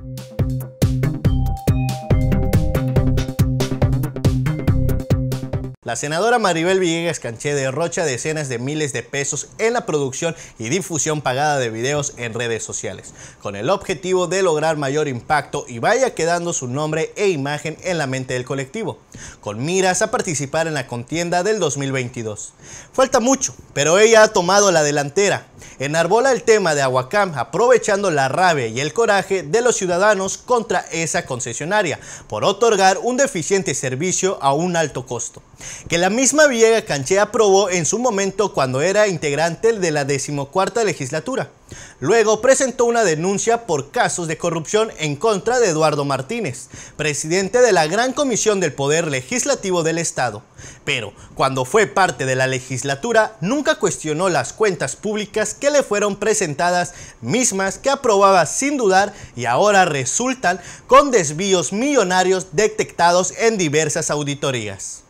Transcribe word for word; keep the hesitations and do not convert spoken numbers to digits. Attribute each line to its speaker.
Speaker 1: La senadora Maribel Villegas Canché derrocha decenas de miles de pesos en la producción y difusión pagada de videos en redes sociales, con el objetivo de lograr mayor impacto y vaya quedando su nombre e imagen en la mente del colectivo, con miras a participar en la contienda del dos mil veintidós. Falta mucho, pero ella ha tomado la delantera. Enarbola el tema de Aguacam, aprovechando la rabia y el coraje de los ciudadanos contra esa concesionaria por otorgar un deficiente servicio a un alto costo, que la misma Villegas Canché aprobó en su momento cuando era integrante de la decimocuarta legislatura. Luego presentó una denuncia por casos de corrupción en contra de Eduardo Martínez, presidente de la Gran Comisión del Poder Legislativo del Estado. Pero cuando fue parte de la legislatura, nunca cuestionó las cuentas públicas que le fueron presentadas, mismas que aprobaba sin dudar y ahora resultan con desvíos millonarios detectados en diversas auditorías.